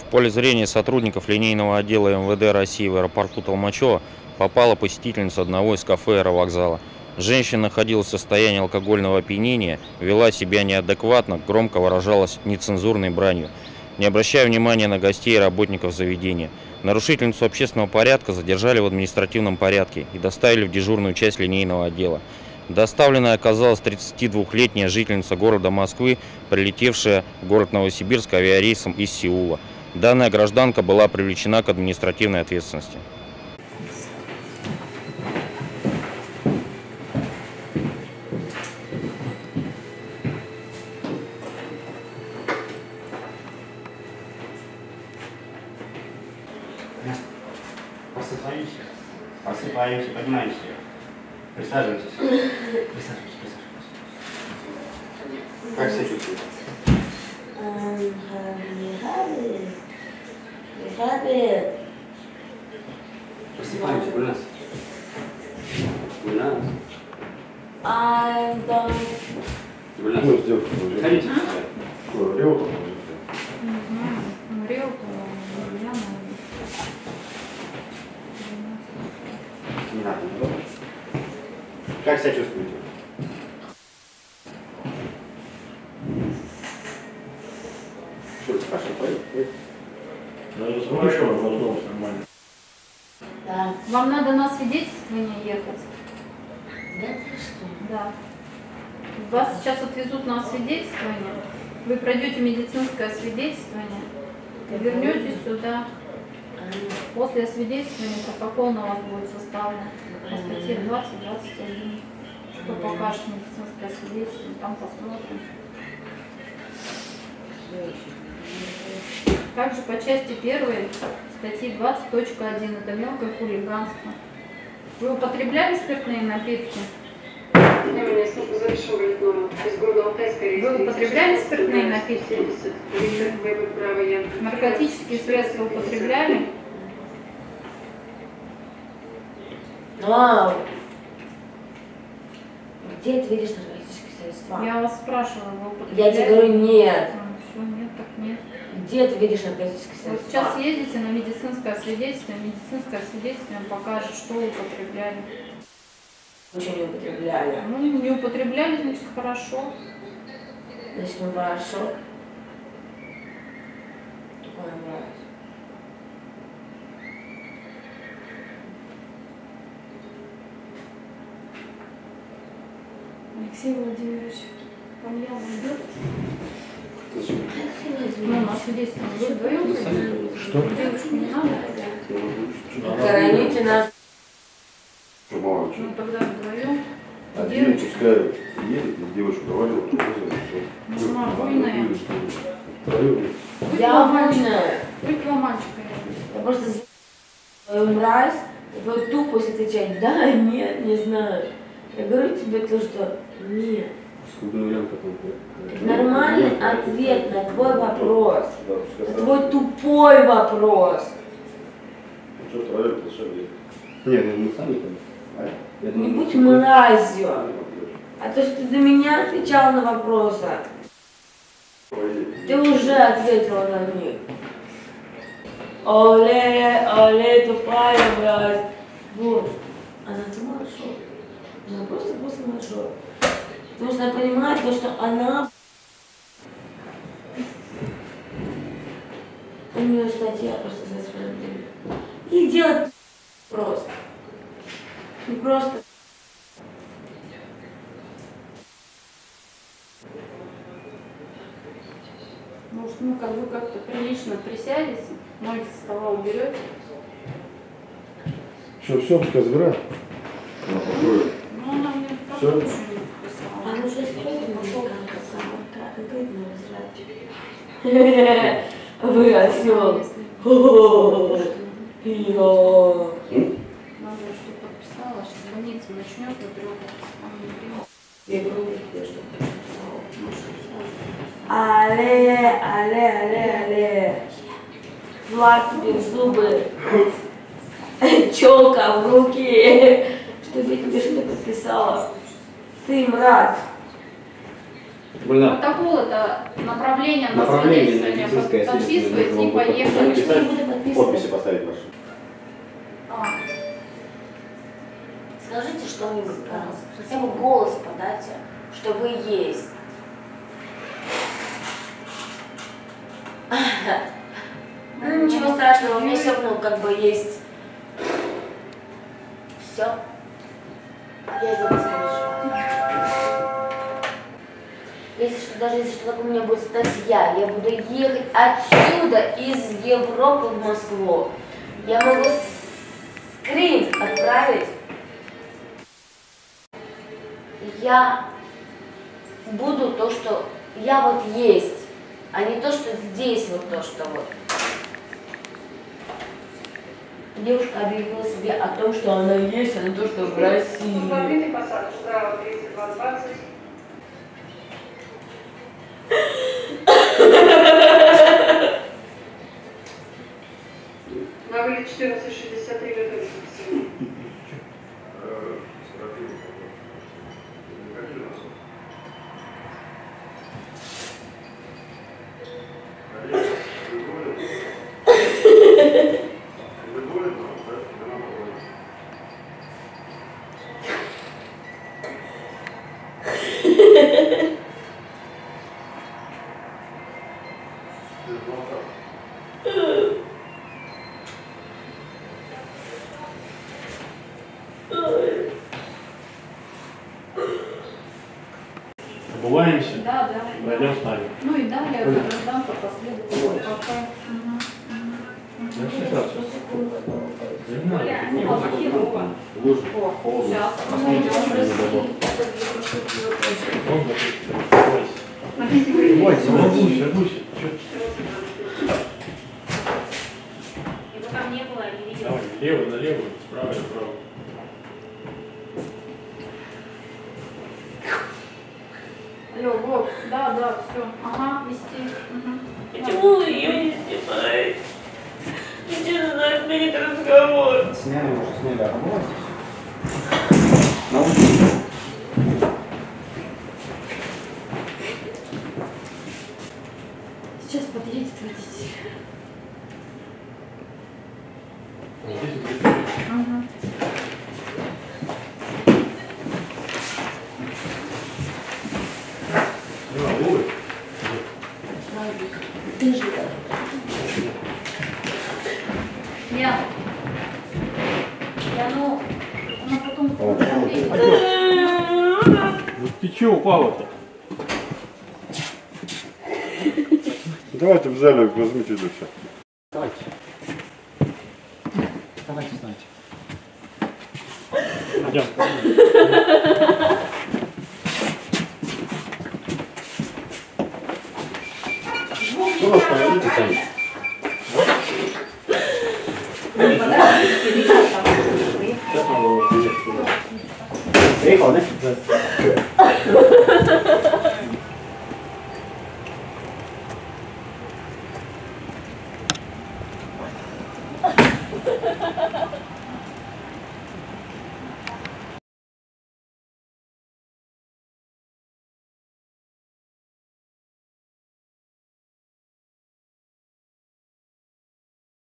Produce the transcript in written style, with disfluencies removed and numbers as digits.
В поле зрения сотрудников линейного отдела МВД России в аэропорту Толмачево попала посетительница одного из кафе аэровокзала. Женщина находилась в состоянии алкогольного опьянения, вела себя неадекватно, громко выражалась нецензурной бранью, не обращая внимания на гостей и работников заведения. Нарушительницу общественного порядка задержали в административном порядке и доставили в дежурную часть линейного отдела. Доставленной оказалась 32-летняя жительница города Москвы, прилетевшая в город Новосибирск авиарейсом из Сеула. Данная гражданка была привлечена к административной ответственности. Просыпаемся, поднимаемся. Присаживайтесь. Присаживайтесь. Как себя чувствуете? Просыпаемся, Гульнас. Гульнас. Гульнас. Ходите сюда. Не надо, не надо. Как себя чувствуете? Что ты спрашиваешь? Нормально. Да. Вам надо на свидетельствование ехать? Да ты что? Да. Вас сейчас отвезут на освидетельствование. Вы пройдете медицинское освидетельствование и вернетесь сюда. После освидетельствования протокол на вас будет составлен по статье 20-21. Что покажет медицинское освидетельствование, там посмотрим. Также по части 1 статьи 20.1 это мелкое хулиганство. Вы употребляли спиртные напитки? Вы употребляли спиртные напитки? Наркотические средства употребляли? Где ты видишь наркотические средства? Я вас спрашиваю, вы употребляли? Я тебе говорю, нет. Все, нет, так нет. Где ты видишь наркотические средства? Вот сейчас ездите на медицинское освидетельствование, медицинское освидетельствование покажет, что вы употребляли. Ничего не употребляли. Ну, не употребляли, значит, хорошо. Значит, ну хорошо. Такое нравится. Алексей Владимирович, Пальяна идет? Зачем? Ну, на свидетельствование вы вдвоем? Что? Девушку не надо? Хороните нас. Мало Ну, тогда вдвоем. один пускай едет, девушку говорила, что все. Ну, буйная. Я буйная. Будь два мальчика рядом. Я просто свою мразь, твою тупость отвечать, да, нет, не знаю. Я говорю тебе то, что нет. Нормальный ответ на твой вопрос. На твой тупой вопрос. Что троек зашли? Нет, ну мы сами там. Не будь мразью. А то, что ты за меня отвечал на вопросы, ты уже ответила на них. Оле, тупая мразь. Вот. Она сама шок. Она просто мажор. Потому что она понимает то, что она... У нее статья просто за справедливость. И делать просто. Не просто. Может, ну, как вы как-то прилично присядете, ноги со стола уберете? Что, все, пускай забирай? Ну, она мне Всё? просто ничего не написала. Она уже сказала, вы осел. Надо, что подписала, что звониться начнет, и вдруг он не примет. Я говорю, что але. Влад тебе зубы. Челка в руки. Что я тебе что-то подписала. Ты мразь. Блин, Протокол это направление на направление на свидетельствование. медицинское Подписывайте свидетельство. и поехали. Что я буду подписывать? Подписи поставить ваши. А, Скажите что-нибудь, пожалуйста. Хотя бы голос подайте, что вы есть. Ну, ничего страшного, у меня все равно как бы есть. Все. Я за вас переживаю. Если что, даже если что такое, у меня будет статья, я буду ехать отсюда, из Европы в Москву. Я могу скрин отправить. Я буду то, что я вот есть, а не то, что здесь вот то, что вот. Девушка объявила себе о том, что она есть, а не то, что в России. Автомобильный посадок справа 3220. На вылет 1463 готовится к всему. Обуваемся, да. пойдем с нами. Ну и далее гражданка последует. Сейчас. Его там не было, я не видела. Давай, лево на левую, справа направо. Алло, вот, да, все. Ага, вести. Почему вы ее не снимаете? Зачем надо отменить разговор? Сняли уже, сняли, обувайтесь. Научитесь. Сейчас подъедет водитель. Ты же Я, ну, она потом... Ну ты че упала-то? Давайте в зале возьмите это все. Давайте. Давайте, знаете. Идем. Ну, остановитесь сами. Сейчас надо его приехать. Приехал, да?